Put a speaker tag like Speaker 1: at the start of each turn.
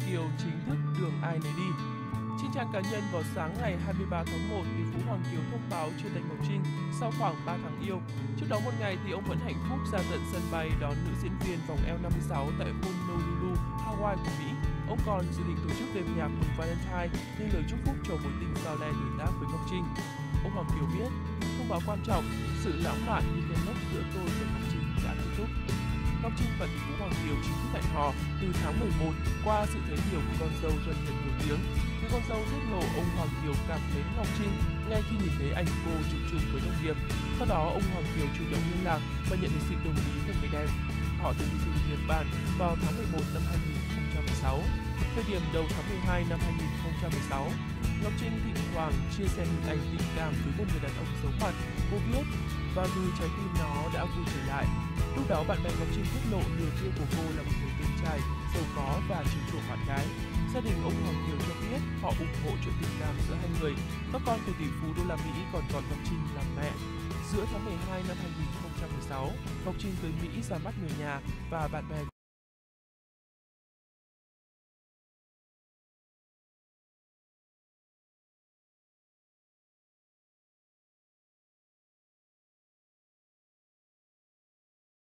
Speaker 1: Kiều chính thức đường ai nấy đi. Trên trang cá nhân vào sáng ngày 23 tháng 1, tỷ phú Hoàng Kiều thông báo chia tay Ngọc Trinh sau khoảng 3 tháng yêu. Trước đó một ngày thì ông vẫn hạnh phúc ra tận sân bay đón nữ diễn viên vòng eo 56 tại Honolulu, Hawaii của Mỹ. Ông còn dự định tổ chức đêm nhạc mừng Valentine như lời chúc phúc cho mối tình sao le tuổi tác với Ngọc Trinh. Ông Hoàng Kiều viết, thông báo quan trọng, sự lãng mạn như cơn lốc giữa tôi và Ngọc Trinh đã kết thúc. Ngọc Trinh và tỷ phú Hoàng Kiều chính thức hẹn hò từ tháng 11 qua sự giới thiệu của con dâu doanh nhân nổi tiếng. Khi con dâu tiết lộ, ông Hoàng Kiều cảm mến Ngọc Trinh ngay khi nhìn thấy ảnh cô chụp chung với đồng nghiệp. Sau đó, ông Hoàng Kiều chủ động liên lạc và nhận được sự đồng ý của người đẹp. Họ từng đi du lịch Nhật Bản vào tháng 11 năm 2016. Thời điểm đầu tháng 12 năm 2016, Ngọc Trinh thỉnh thoảng chia sẻ hình ảnh tình cảm với một người đàn ông xấu mặt. Cô viết, và rồi trái tim nó đã vui trở lại. Lúc đó bạn bè Ngọc Trinh tiết lộ nửa kia của cô là một người từng trải, giàu có và chiều chuộng bạn gái. Gia đình ông Hoàng Kiều cho biết họ ủng hộ chuyện tình cảm giữa hai người. Các con của tỷ phú đô la Mỹ còn gọi Ngọc Trinh là mẹ. Giữa tháng 12 năm 2016, Ngọc Trinh tới Mỹ ra mắt người nhà và bạn bè.